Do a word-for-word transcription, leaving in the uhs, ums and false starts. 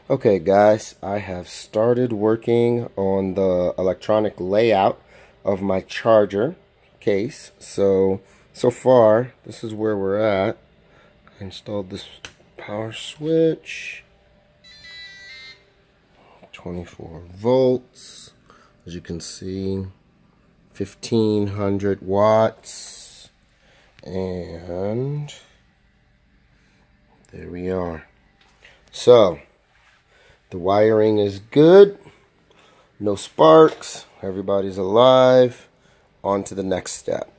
Okay guys, I have started working on the electronic layout of my charger case. So, so far, this is where we're at. I installed this power switch, twenty-four volts, as you can see, fifteen hundred watts, and there we are. So, the wiring is good, no sparks, everybody's alive. On to the next step.